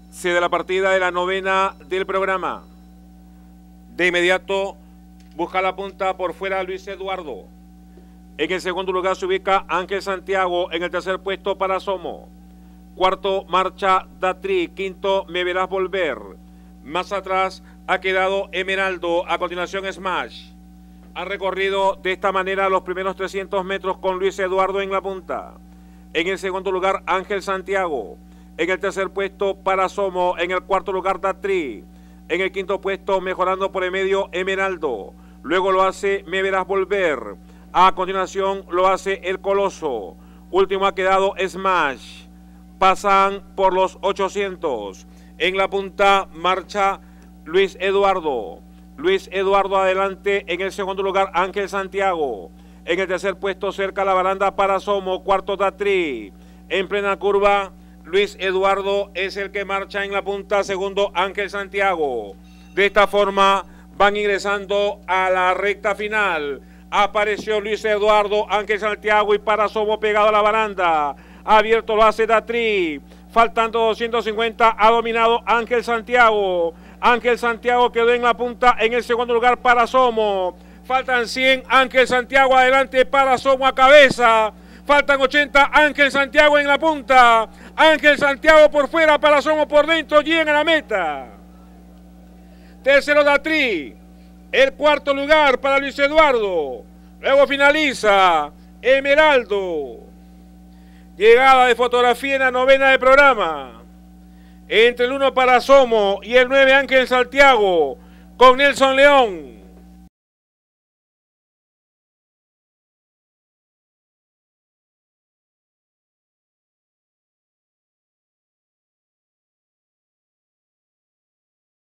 Se da la partida de la novena del programa. De inmediato busca la punta por fuera Luis Eduardo. En el segundo lugar se ubica Ángel Santiago. En el tercer puesto para Somo. Cuarto marcha Datri. Quinto Me Verás Volver. Más atrás ha quedado Emeraldo. A continuación Smash. Ha recorrido de esta manera los primeros 300 metros con Luis Eduardo en la punta. En el segundo lugar Ángel Santiago. En el tercer puesto para Somo. En el cuarto lugar Datri. En el quinto puesto mejorando por el medio Emeraldo. Luego lo hace Me Verás Volver. A continuación lo hace El Coloso. Último ha quedado Smash. Pasan por los 800. En la punta marcha Luis Eduardo. Luis Eduardo adelante. En el segundo lugar Ángel Santiago. En el tercer puesto cerca la baranda para Somo. Cuarto Datri. En plena curva Luis Eduardo es el que marcha en la punta. Segundo Ángel Santiago. De esta forma van ingresando a la recta final. Apareció Luis Eduardo, Ángel Santiago y para Somo pegado a la baranda. Abierto lo hace Datri. Faltando 250 ha dominado Ángel Santiago. Ángel Santiago quedó en la punta en el segundo lugar para Somo. Faltan 100, Ángel Santiago adelante para Somo a cabeza. Faltan 80, Ángel Santiago en la punta. Ángel Santiago por fuera para Somo por dentro. Llegan a la meta. Tercero Datri. El cuarto lugar para Luis Eduardo. Luego finaliza Emeraldo. Llegada de fotografía en la novena del programa. Entre el 1 para Somo y el 9 Ángel Santiago. Con Nelson León.